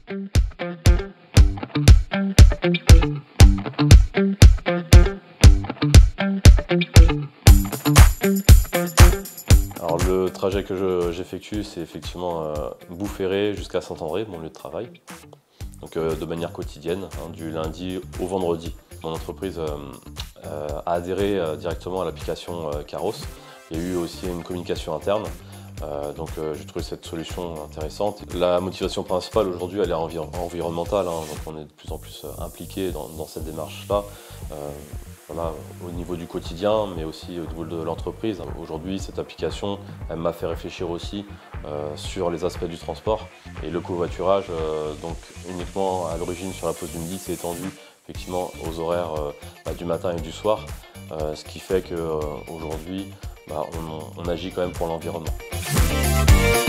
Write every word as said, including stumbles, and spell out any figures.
Alors le trajet que j'effectue, c'est effectivement euh, Boufféré jusqu'à Saint-André, mon lieu de travail. Donc euh, de manière quotidienne, hein, du lundi au vendredi. Mon entreprise euh, euh, a adhéré euh, directement à l'application euh, Caros. Il y a eu aussi une communication interne, euh, donc euh, j'ai trouvé cette solution intéressante. La motivation principale aujourd'hui, elle est envir environnementale, hein, donc on est de plus en plus euh, impliqué dans, dans cette démarche-là. Euh, Voilà, au niveau du quotidien, mais aussi au niveau de l'entreprise. Aujourd'hui, cette application, elle m'a fait réfléchir aussi euh, sur les aspects du transport. Et le covoiturage, euh, donc uniquement à l'origine sur la pause du midi, s'est étendu effectivement aux horaires euh, bah, du matin et du soir, euh, ce qui fait qu'aujourd'hui, euh, bah, on, on agit quand même pour l'environnement.